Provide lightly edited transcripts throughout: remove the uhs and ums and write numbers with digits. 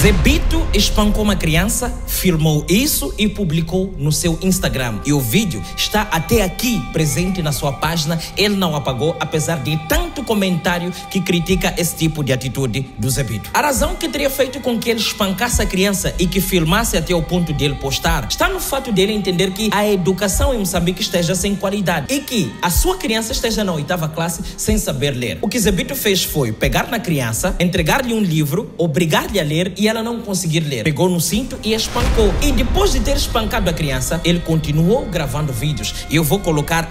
Zebito espancou uma criança, filmou isso e publicou no seu Instagram. E o vídeo está até aqui presente na sua página. Ele não apagou, apesar de tanto comentário que critica esse tipo de atitude do Zebito. A razão que teria feito com que ele espancasse a criança e que filmasse até o ponto de ele postar está no fato dele entender que a educação em Moçambique esteja sem qualidade e que a sua criança esteja na 8ª classe sem saber ler. O que Zebito fez foi pegar na criança, entregar-lhe um livro, obrigar-lhe a ler e ela não conseguir ler. Pegou no cinto e espancou. E depois de ter espancado a criança, ele continuou gravando vídeos. E eu vou colocar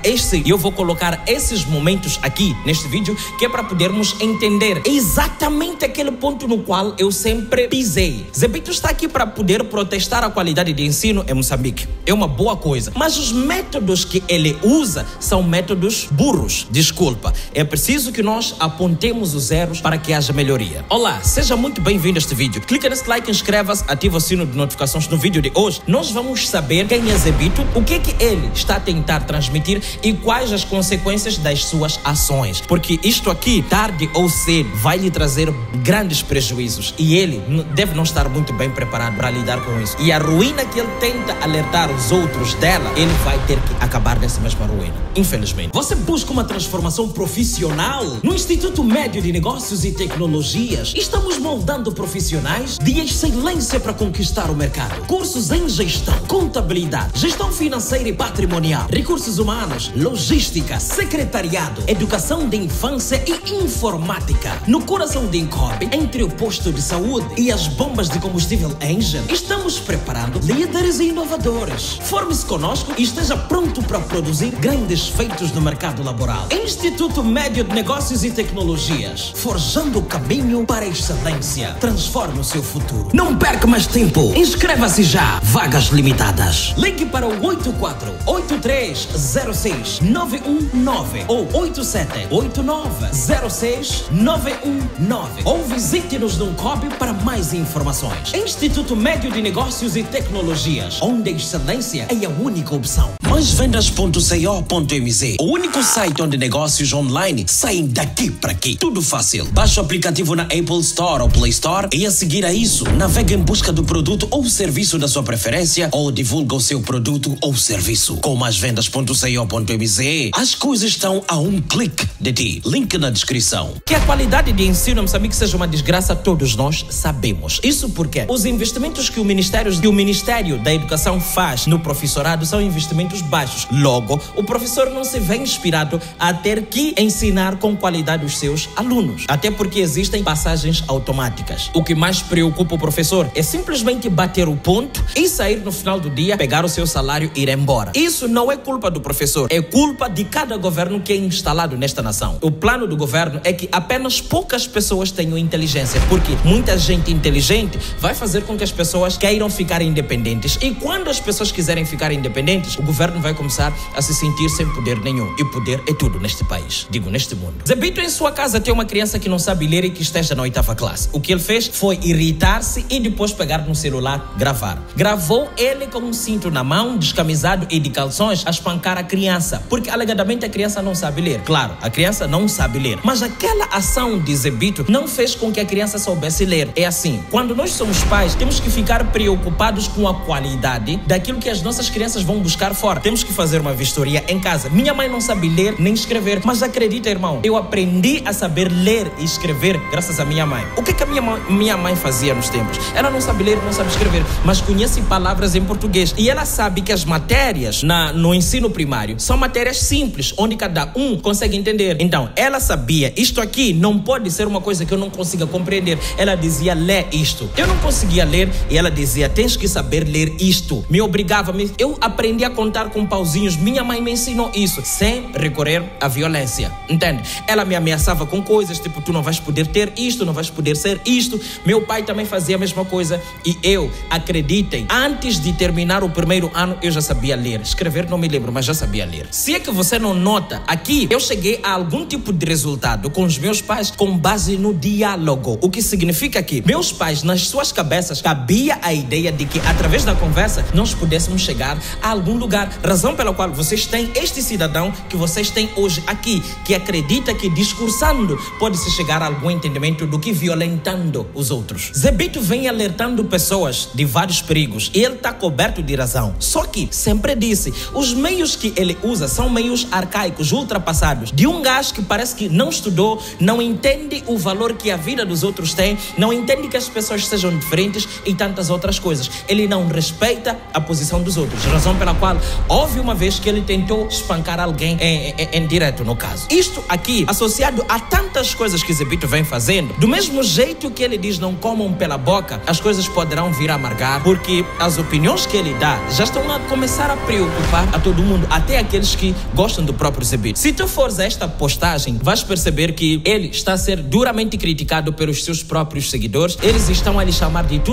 esses momentos aqui neste vídeo, que é para podermos entender exatamente aquele ponto no qual eu sempre pisei. Zebito está aqui para poder protestar a qualidade de ensino em Moçambique. É uma boa coisa. Mas os métodos que ele usa são métodos burros. Desculpa. É preciso que nós apontemos os erros para que haja melhoria. Olá, seja muito bem-vindo a este vídeo. Clica nesse like, inscreva-se, ativa o sino de notificações. No vídeo de hoje, nós vamos saber quem é Zebito, o que ele está a tentar transmitir e quais as consequências das suas ações. Porque isto aqui, tarde ou cedo, vai lhe trazer grandes prejuízos e ele deve não estar muito bem preparado para lidar com isso. E a ruína que ele tenta alertar os outros dela, ele vai ter que acabar nessa mesma ruína, infelizmente. Você busca uma transformação profissional? No Instituto Médio de Negócios e Tecnologias, estamos moldando profissionais de excelência para conquistar o mercado. Cursos em gestão, contabilidade, gestão financeira e patrimonial, recursos humanos, logística, secretariado, educação de infância e informática. No coração de Incobi, entre o posto de saúde e as bombas de combustível Engen, estamos preparando líderes e inovadores. Forme-se conosco e esteja pronto para produzir grandes feitos no mercado laboral. Instituto Médio de Negócios e Tecnologias, forjando o caminho para a excelência. Transforme o seu futuro. Não perca mais tempo. Inscreva-se já. Vagas limitadas. Ligue para o 84-8306-919 ou 87-8906-919 ou visite-nos no Incobi para mais informações. Instituto Médio de Negócios e Tecnologias, onde a excelência é a única opção. MaisVendas.co.mz, o único site onde negócios online saem daqui para aqui. Tudo fácil. Baixe o aplicativo na Apple Store ou Play Store e a seguir a isso, navegue em busca do produto ou serviço da sua preferência ou divulga o seu produto ou serviço. Com MaisVendas.co.mz, as coisas estão a um clique de ti. Link na descrição. Que a qualidade de ensino em Moçambique seja uma desgraça, todos nós sabemos. Isso porque os investimentos que o Ministério da Educação faz no professorado são investimentos baixos. Logo, o professor não se vê inspirado a ter que ensinar com qualidade os seus alunos. Até porque existem passagens automáticas. O que mais preocupa o professor é simplesmente bater o ponto e sair no final do dia, pegar o seu salário e ir embora. Isso não é culpa do professor, é culpa de cada governo que é instalado nesta nação. O plano do governo é que apenas poucas pessoas tenham inteligência, porque muita gente inteligente vai fazer com que as pessoas queiram ficar independentes. E quando as pessoas quiserem ficar independentes, o governo vai começar a se sentir sem poder nenhum. E poder é tudo neste país, digo, neste mundo. Zebito em sua casa tem uma criança que não sabe ler e que esteja na 8ª classe. O que ele fez foi irritar-se e depois pegar no celular, gravar. Gravou ele com um cinto na mão, descamisado e de calções, a espancar a criança, porque alegadamente a criança não sabe ler. Claro, a criança não sabe ler, mas aquela ação de Zebito não fez com que a criança soubesse ler. É assim, quando nós somos pais, temos que ficar preocupados com a qualidade daquilo que as nossas crianças vão buscar fora. Temos que fazer uma vistoria em casa. Minha mãe não sabe ler nem escrever, mas acredita, irmão, eu aprendi a saber ler e escrever graças à minha mãe. O que a minha mãe fazia nos tempos? Ela não sabe ler, não sabe escrever, mas conhece palavras em português. E ela sabe que as matérias no ensino primário são matérias simples, onde cada um consegue entender. Então, ela sabia, isto aqui não pode ser uma coisa que eu não consiga compreender. Ela dizia, lê isto. Eu não conseguia ler e ela dizia, tens que saber ler isto. Me obrigava, eu aprendi a contar com pauzinhos. Minha mãe me ensinou isso, sem recorrer à violência, entende? Ela me ameaçava com coisas, tipo, tu não vais poder ter isto, não vais poder ser isto. Meu pai também fazia a mesma coisa e eu, acreditem, antes de terminar o primeiro ano, eu já sabia ler. Escrever não me lembro, mas já sabia ler. Se é que você não nota, aqui eu cheguei a algum tipo de resultado com os meus pais com base no diálogo. O que significa que meus pais, nas suas cabeças, cabia a ideia de que através da conversa nós pudéssemos chegar a algum lugar. Razão pela qual vocês têm este cidadão que vocês têm hoje aqui, que acredita que discursando pode-se chegar a algum entendimento do que violentando os outros. Zebito vem alertando pessoas de vários perigos e ele está coberto de razão. Só que, sempre disse, os meios que ele usa são meios arcaicos, ultrapassados, de um gajo que parece que não estudou, não entende o valor que a vida dos outros tem, não entende que as pessoas sejam diferentes e tantas outras coisas. Ele não respeita a posição dos outros, razão pela qual houve uma vez que ele tentou espancar alguém em direto, no caso. Isto aqui, associado a tantas coisas que Zebito vem fazendo, do mesmo jeito que ele diz não comam pela boca, as coisas poderão vir a amargar, porque as opiniões que ele dá já estão a começar a preocupar a todo mundo, até aqueles que gostam do próprio Zebito. Se tu fores a esta postagem, vais perceber que ele está a ser duramente criticado pelos seus próprios seguidores. Eles estão a lhe chamar de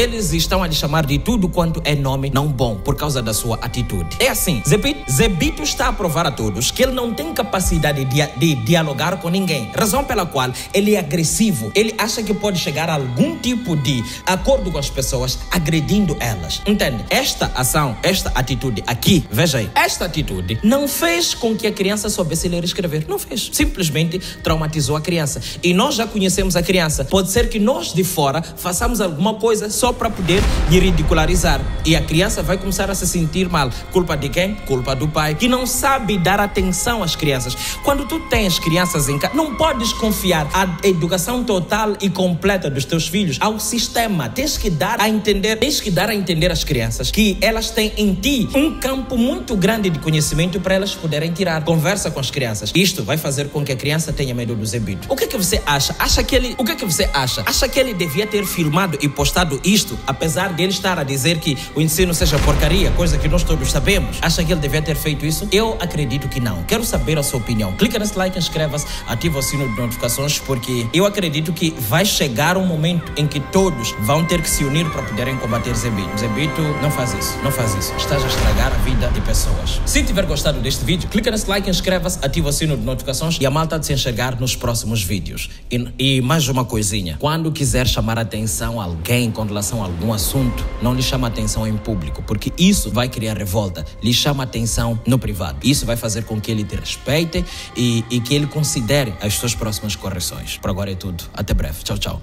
tudo quanto é nome não bom, por causa da sua atitude. É assim, Zebito está a provar a todos que ele não tem capacidade de dialogar com ninguém, razão pela qual ele é agressivo. Ele acha que pode chegar a algum tipo de acordo com as pessoas, agredindo elas. Entende? Esta ação, esta atitude aqui, veja aí, esta atitude não fez com que a criança soubesse ler e escrever. Não fez. Simplesmente traumatizou a criança. E nós já conhecemos a criança. Pode ser que nós de fora façamos alguma coisa só para poder lhe ridicularizar. E a criança vai começar a se sentir mal. Culpa de quem? Culpa do pai, que não sabe dar atenção às crianças. Quando tu tens crianças em casa, não podes confiar a educação total e completa dos teus filhos ao sistema. Tens que dar a entender às crianças que elas têm em ti um campo muito grande de conhecimento para elas poderem tirar. Conversa com as crianças. Isto vai fazer com que a criança tenha medo do Zebito. O que é que você acha? O que é que você acha? Acha que ele devia ter filmado e postado isto, apesar de ele estar a dizer que o ensino seja porcaria, coisa que nós todos sabemos? Acha que ele devia ter feito isso? Eu acredito que não. Quero saber a sua opinião. Clica nesse like, inscreva-se, ativa o sino de notificações, porque eu acredito que vai chegar um momento em que todos vão ter que se unir para poderem combater Zebito. Zebito, não faz isso. Não faz isso. Estás a estragar a vida de pessoas. Se tiver gostado deste vídeo, clica nesse like, inscreva-se, ativa o sino de notificações e a malta de se enxergar nos próximos vídeos. E mais uma coisinha. Quando quiser chamar a atenção a alguém com relação a algum assunto, não lhe chama a atenção em público, porque isso vai criar revolta. Lhe chama a atenção no privado. Isso vai fazer com que ele te respeite e que ele considere as suas próximas correções. Por agora é tudo. Até breve. Tchau, tchau.